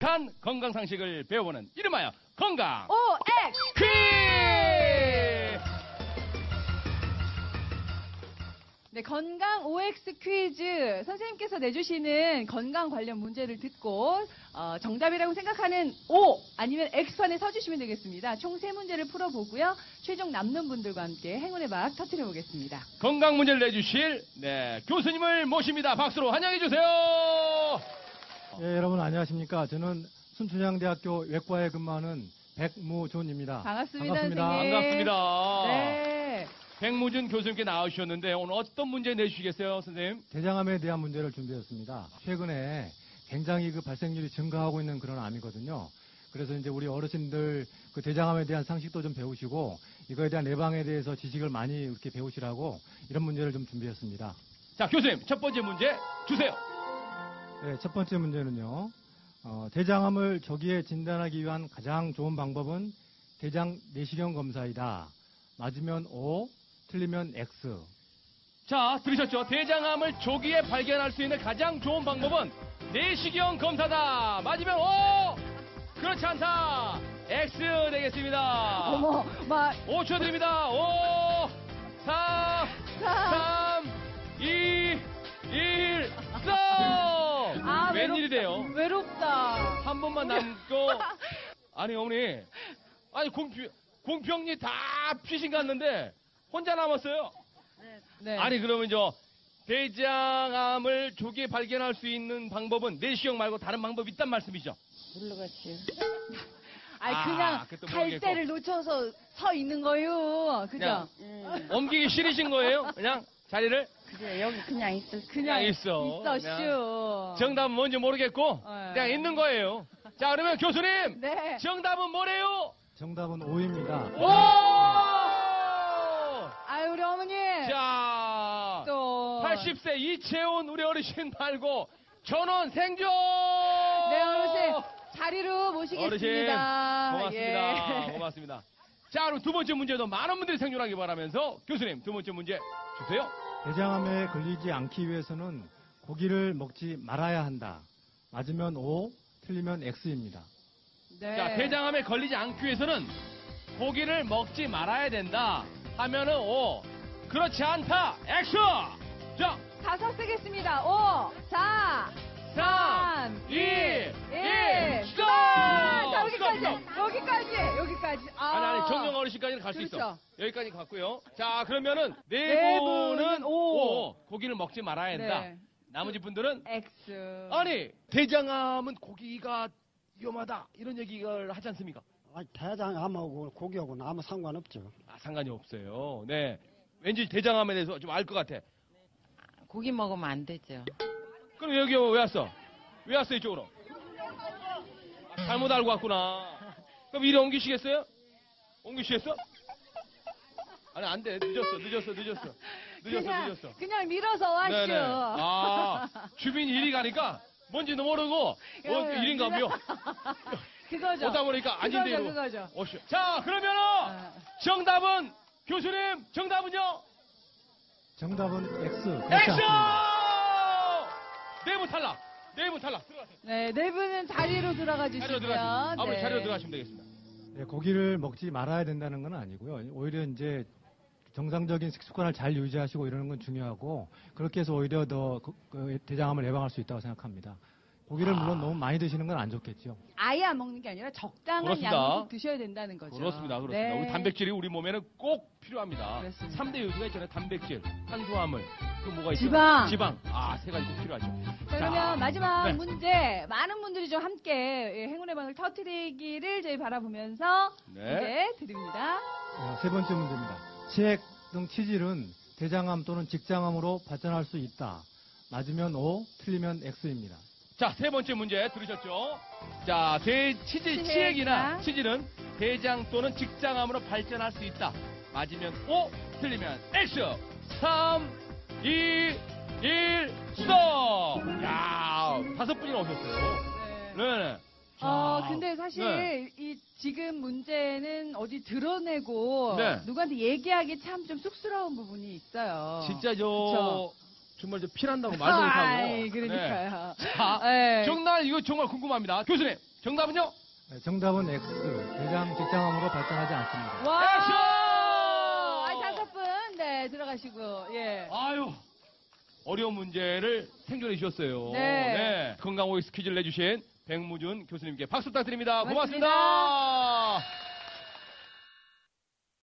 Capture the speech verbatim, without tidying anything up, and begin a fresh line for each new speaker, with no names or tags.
유익한 건강 상식을 배워보는 이름하여 건강
오엑스
퀴즈!
네, 건강 오엑스 퀴즈. 선생님께서 내주시는 건강 관련 문제를 듣고 어, 정답이라고 생각하는 O 아니면 X판에 서주시면 되겠습니다. 총 세 문제를 풀어보고요. 최종 남는 분들과 함께 행운의 막 터뜨려 보겠습니다.
건강 문제를 내주실 네, 교수님을 모십니다. 박수로 환영해 주세요.
예, 여러분 안녕하십니까. 저는 순천향대학교 외과에 근무하는 백무존입니다.
반갑습니다,
반갑습니다.
선생님.
반갑습니다.
네.
백무준 교수님께 나오셨는데 오늘 어떤 문제 내주시겠어요, 선생님?
대장암에 대한 문제를 준비했습니다. 최근에 굉장히 그 발생률이 증가하고 있는 그런 암이거든요. 그래서 이제 우리 어르신들 그 대장암에 대한 상식도 좀 배우시고 이거에 대한 예방에 대해서 지식을 많이 이렇게 배우시라고 이런 문제를 좀 준비했습니다.
자, 교수님 첫 번째 문제 주세요.
네, 첫 번째 문제는요. 어, 대장암을 조기에 진단하기 위한 가장 좋은 방법은 대장 내시경 검사이다. 맞으면 O, 틀리면 X.
자, 들으셨죠? 대장암을 조기에 발견할 수 있는 가장 좋은 방법은 내시경 검사다. 맞으면 O! 그렇지 않다. X 되겠습니다.
어머, 막,
오 초 드립니다. 오, 사,
사.
삼, 이, 일, 고!
아,
웬일이 돼요?
외롭다.
한 번만 남고. 아니, 어머니. 아니, 공평, 공평리 다 피신 갔는데 혼자 남았어요.
네.
아니, 그러면 저 대장암을 조기에 발견할 수 있는 방법은 내시경 말고 다른 방법이 있단 말씀이죠?
물러갔지요.
아니,
아,
그냥
그것도
갈
모르겠고.
때를 놓쳐서 서 있는 거요. 그죠?
그냥.
응.
옮기기 싫으신 거예요? 그냥 자리를?
그래, 여기 그냥 있을
그냥 있어.
있어,
그냥.
쇼.
정답은 뭔지 모르겠고
네.
그냥 있는 거예요. 자, 그러면 교수님
네.
정답은 뭐래요?
정답은 O입니다.
오!
아유, 우리 어머니.
자,
또.
팔십 세 이채원 우리 어르신 말고 전원 생존!
네, 어르신. 자리로 모시겠습니다.
어르신 고맙습니다.
예.
고맙습니다. 자, 그럼 두 번째 문제도 많은 분들이 생존하기 바라면서 교수님 두 번째 문제 주세요.
대장암에 걸리지 않기 위해서는 고기를 먹지 말아야 한다. 맞으면 O, 틀리면 X입니다.
네.
자, 대장암에 걸리지 않기 위해서는 고기를 먹지 말아야 된다 하면은 O, 그렇지 않다 X. 자,
다섯 쓰겠습니다. 오, 사, 삼, 이, 일,
스톱!
자, 여기까지,
스톱, 스톱.
여기까지, 여기까지. 아.
아니 아니 정령 어르신까지는 갈 수 있어.
그렇죠.
여기까지 갔고요. 자, 그러면은 네
네
분은
분은 O.
O, 고기를 먹지 말아야 된다.
네.
나머지 분들은
X.
아니 대장암은 고기가 위험하다 이런 얘기를 하지 않습니까?
아니, 대장암하고 고기하고는 아무 상관없죠.
아, 상관이 없어요. 네. 왠지 대장암에 대해서 좀 알 것 같아.
고기 먹으면 안 되죠.
그럼 여기 왜 왔어? 왜 왔어 이쪽으로? 아, 잘못 알고 왔구나. 그럼 이리 옮기시겠어요? 옮기시겠어? 아니 안 돼. 늦었어. 늦었어. 늦었어. 늦었어.
그냥,
늦었어.
그냥 밀어서 왔죠.
네네. 아, 주민이 이리 가니까 뭔지도 모르고
예,
어, 일인가 며.
그거죠.
오다 보니까 아닌데
그거죠,
이러고.
그거죠.
오쇼. 자, 그러면은
아.
정답은 교수님 정답은요?
정답은 X. 그렇지
액션!
않습니다.
네분 탈락. 네분 탈락. 들어가세요.
네, 네 분은 자리로 들어가 주시고요.
자리로 들어가시면. 아버지
네.
자리로 들어가시면 되겠습니다.
네, 고기를 먹지 말아야 된다는 건 아니고요. 오히려 이제 정상적인 식습관을 잘 유지하시고 이러는 건 중요하고 그렇게 해서 오히려 더 그- 그 대장암을 예방할 수 있다고 생각합니다. 고기를
아.
물론 너무 많이 드시는 건 안 좋겠죠.
아예 안 먹는 게 아니라 적당한
그렇습니다.
양을 꼭 드셔야 된다는 거죠.
그렇습니다. 그렇습니다.
네.
우리 단백질이 우리 몸에는 꼭 필요합니다.
그렇습니다.
삼 대 요소가 있잖아요. 단백질, 탄수화물, 그 뭐가 있죠?
지방.
지방. 아, 세 가지 꼭 필요하죠.
자, 그러면
자,
마지막
네.
문제 많은 분들이 좀 함께 예, 행운의 방을 터뜨리기를 저희 바라보면서
네.
문제 드립니다.
어, 세 번째 문제입니다. 치액 등 치질은 대장암 또는 직장암으로 발전할 수 있다. 맞으면 O, 틀리면 X입니다.
자, 세 번째 문제 들으셨죠? 자, 대, 치질,
치액이나
치액이나 치질은 대장 또는 직장암으로 발전할 수 있다. 맞으면 O, 틀리면 X. 삼, 이, 일, 스톱! 야, 다섯 분이나 오셨어요.
네.
네네.
어,
자,
근데 사실
네.
이 지금 문제는 어디 드러내고
네.
누구한테 얘기하기 참 좀 쑥스러운 부분이 있어요.
진짜 저,
그쵸?
정말 저 피난다고 말도 못하고.
아이, 그러니까요.
네. 자,
네.
정답 이거 정말 궁금합니다. 교수님, 정답은요?
네, 정답은 X. 대장 직장암으로 발전하지 않습니다.
와!
액션!
아, 다섯 분, 네, 들어가시고, 예.
아유, 어려운 문제를 생존해 주셨어요.
네.
건강 오엑스 퀴즈를 내주신 백무준 교수님께 박수 부탁드립니다.
고맙습니다.
고맙습니다.